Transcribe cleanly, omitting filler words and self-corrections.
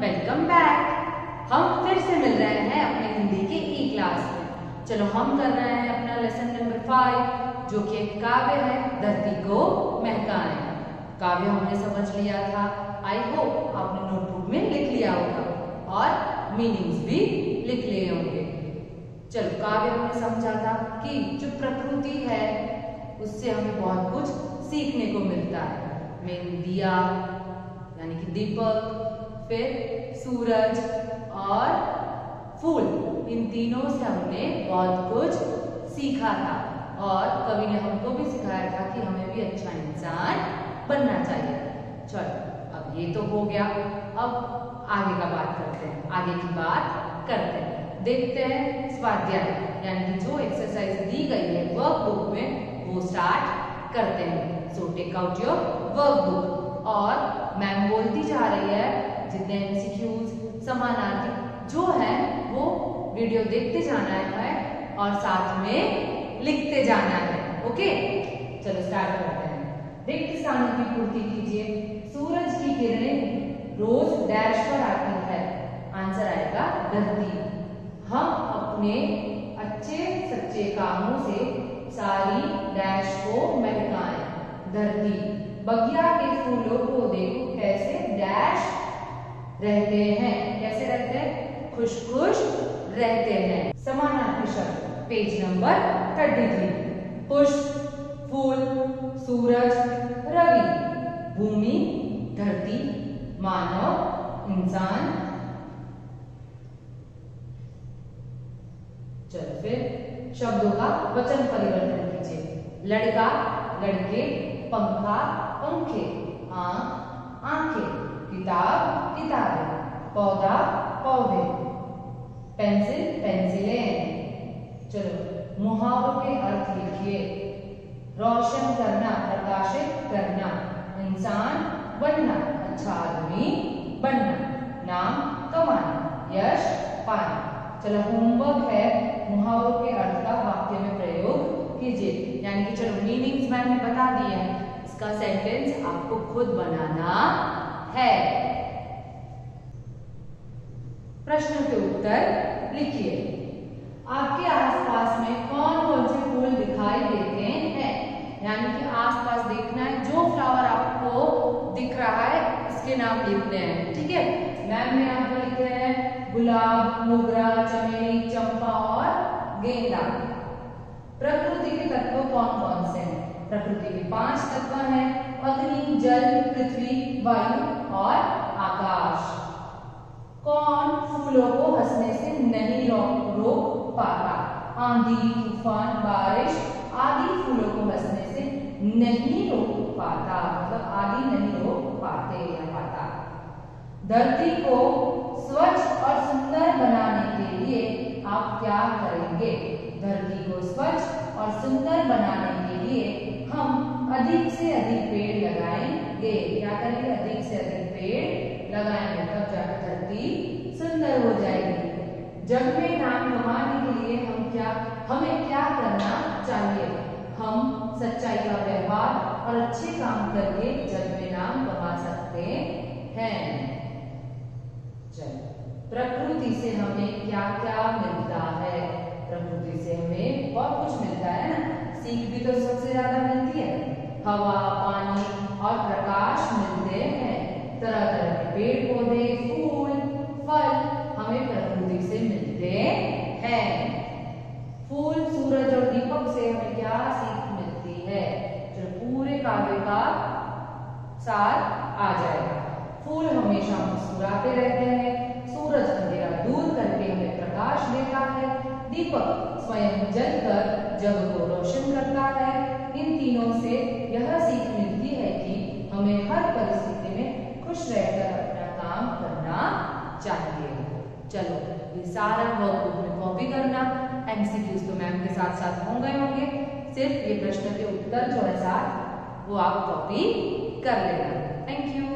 Welcome back. हम फिर से मिल रहे हैं अपने हिंदी के ई क्लास में। चलो हम कर रहे हैं अपना लेसन नंबर 5 जो कि एक काव्य है, धरती को महकाएं। काव्य हमने समझ लिया था, आई होप आपने नोटबुक में लिख लिया होगा और मीनिंग्स भी लिख लिए होंगे। चलो काव्य हमने समझा था कि जो प्रकृति है उससे हमें बहुत कुछ सीखने को मिलता है। मेन दिया यानी कि दीपक, फिर सूरज और फूल, इन तीनों से हमने बहुत कुछ सीखा था और कवि ने हमको भी सिखाया था कि हमें भी अच्छा इंसान बनना चाहिए। चलो अब ये तो हो गया, अब आगे का बात करते हैं, आगे की बात करते हैं। देखते हैं स्वाध्याय यानी कि जो एक्सरसाइज दी गई है वर्कबुक में वो स्टार्ट करते हैं। So take out your workbook और मैम बोलती जा रही है जितने एमसीक्यूज समानार्थी जो है वो वीडियो देखते जाना है और साथ में लिखते जाना है। ओके चलो स्टार्ट करते हैं। रिक्त स्थानों की पूर्ति कीजिए। सूरज की किरणें रोज डैश पर आती है। आंसर आएगा धरती। हम अपने अच्छे सच्चे कामों से सारी डैश को महकाएं। धरती। बगिया के फूलों को देखो कैसे डैश रहते हैं, कैसे रहते हैं, खुश खुश रहते हैं। समानार्थी शब्द पेज नंबर 33। पुष्प, फूल, सूरज, रवि, भूमि, धरती, मानव, इंसान। चलो फिर शब्दों का वचन परिवर्तन कीजिए। लड़का, लड़के, पंखा, पंखे, आंख, आंखें, किताब, किताबें, पौधा, पौधे, पेंसिल, पेंसिलें। चलो मुहावरों के अर्थ लिखिए। रोशन करना, प्रकाशित करना, इंसान बनना, अच्छा आदमी बनना, नाम कमाना, यश पाना। चलो होमवर्क है, मुहावरों के अर्थ का वाक्य में प्रयोग कीजिए। यानी कि चलो मीनिंग्स मैंने बता दिए हैं, इसका सेंटेंस आपको खुद बनाना है। प्रश्न के उत्तर लिखिए। आपके आसपास में कौन कौन से फूल दिखाई देते हैं, यानी कि आसपास देखना है, जो फ्लावर आपको दिख रहा है इसके नाम लिखने हैं। ठीक है, मैम ने यहाँ पर लिखे हैं गुलाब, मोगरा, चमेली, चंपा और गेंदा। प्रकृति के तत्व कौन कौन से हैं? प्रकृति के 5 तत्व हैं, अग्नि, जल, पृथ्वी, वायु और आकाश। कौन फूलों को हंसने से नहीं रोक पाता? आंधी, तूफान, बारिश आदि फूलों को हंसने से नहीं रोक पाता, मतलब आदि नहीं रोक पाते या पाता। धरती को स्वच्छ और सुंदर बनाने के लिए आप क्या करेंगे? धरती को स्वच्छ और सुंदर बनाने के लिए हम अधिक से अधिक पेड़ लगाएंगे। क्या करेंगे? अधिक से अधिक पेड़ लगाएंगे, तब जाकर धरती सुंदर हो जाएगी। जग में नाम कमाने के लिए हमें क्या करना चाहिए? हम सच्चाई का व्यवहार और अच्छे काम करके जग में नाम कमा सकते हैं। चलो प्रकृति से हमें क्या क्या मिलता है? प्रकृति से हमें बहुत कुछ मिलता है ना, सीख भी तो सबसे ज्यादा मिलती है। हवा, पानी और प्रकाश मिलते हैं। तरह तरह के पेड़ पौधे, फूल, फल हमें प्रकृति से मिलते हैं। फूल, सूरज और दीपक से हमें क्या सीख मिलती है? जो पूरे काव्य का सार आ जाएगा। फूल हमेशा मुस्कुराते रहते हैं। सूरज अंधेरा दूर करके हमें प्रकाश देता है। दीपक स्वयं जलकर जग को रोशन करता है। इन तीनों से यह सीख मिलती है कि हमें हर परिस्थिति में खुश रहकर अपना काम करना चाहिए। चलो ये सारा वर्कबुक में कॉपी करना। एमसीक्यूज तो मैम के साथ साथ होंगे, सिर्फ ये प्रश्न के उत्तर जो है साथ वो आप कॉपी कर लेना। Thank you.